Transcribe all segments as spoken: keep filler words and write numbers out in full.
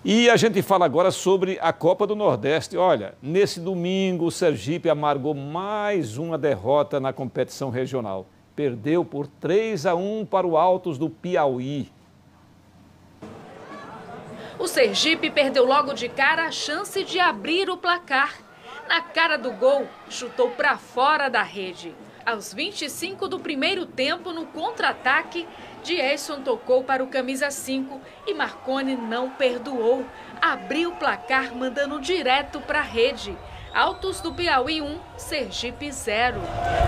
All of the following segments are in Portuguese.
E a gente fala agora sobre a Copa do Nordeste. Olha, nesse domingo o Sergipe amargou mais uma derrota na competição regional. Perdeu por três a um para o Altos do Piauí. O Sergipe perdeu logo de cara a chance de abrir o placar. Na cara do gol, chutou para fora da rede. Aos vinte e cinco do primeiro tempo, no contra-ataque, Dierson tocou para o camisa cinco e Marconi não perdoou. Abriu o placar mandando direto para a rede. Altos do Piauí um, Sergipe zero.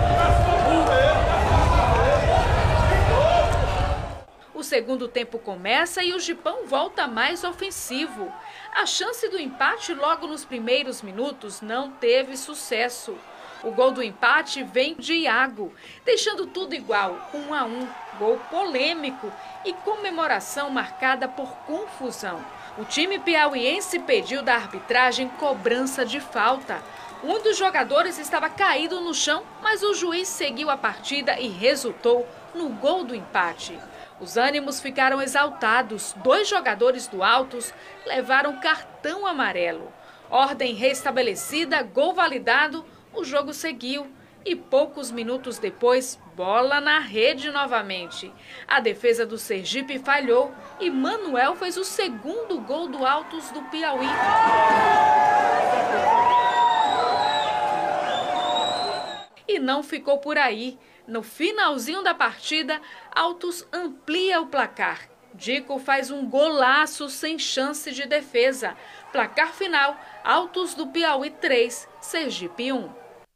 O segundo tempo começa e o Gipão volta mais ofensivo. A chance do empate logo nos primeiros minutos não teve sucesso. O gol do empate vem de Iago, deixando tudo igual, um a um. Gol polêmico e comemoração marcada por confusão. O time piauiense pediu da arbitragem cobrança de falta. Um dos jogadores estava caído no chão, mas o juiz seguiu a partida e resultou no gol do empate. Os ânimos ficaram exaltados. Dois jogadores do Altos levaram cartão amarelo. Ordem restabelecida, gol validado, o jogo seguiu. E poucos minutos depois, bola na rede novamente. A defesa do Sergipe falhou e Manuel fez o segundo gol do Altos do Piauí. E não ficou por aí. No finalzinho da partida, Altos amplia o placar. Dico faz um golaço sem chance de defesa. Placar final, Altos do Piauí três, Sergipe um.